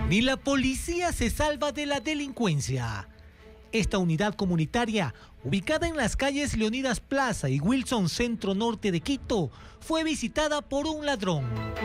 Ni la policía se salva de la delincuencia. Esta unidad comunitaria, ubicada en las calles Leonidas Plaza y Wilson Centro Norte de Quito, fue visitada por un ladrón.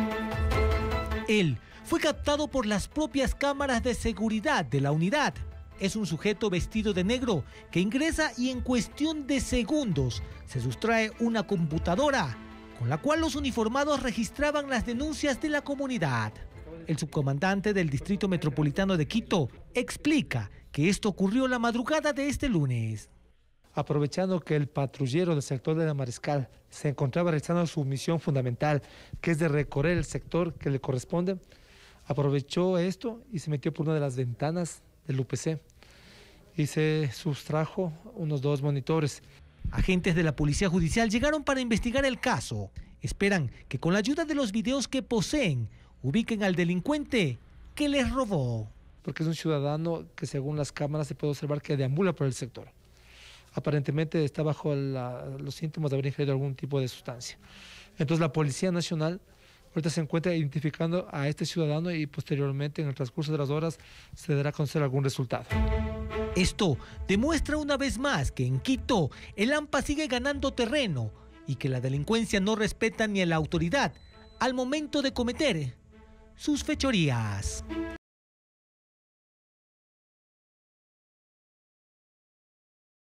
Él fue captado por las propias cámaras de seguridad de la unidad. Es un sujeto vestido de negro que ingresa y en cuestión de segundos se sustrae una computadora con la cual los uniformados registraban las denuncias de la comunidad. El subcomandante del Distrito Metropolitano de Quito explica que esto ocurrió la madrugada de este lunes. Aprovechando que el patrullero del sector de la Mariscal se encontraba realizando su misión fundamental, que es de recorrer el sector que le corresponde, aprovechó esto y se metió por una de las ventanas del UPC y se sustrajo unos 2 monitores. Agentes de la Policía Judicial llegaron para investigar el caso. Esperan que con la ayuda de los videos que poseen, ubiquen al delincuente que les robó. Porque es un ciudadano que según las cámaras se puede observar que deambula por el sector. Aparentemente está bajo los síntomas de haber ingerido algún tipo de sustancia. Entonces la Policía Nacional ahorita se encuentra identificando a este ciudadano y posteriormente en el transcurso de las horas se dará a conocer algún resultado. Esto demuestra una vez más que en Quito el AMPA sigue ganando terreno y que la delincuencia no respeta ni a la autoridad al momento de cometer sus fechorías.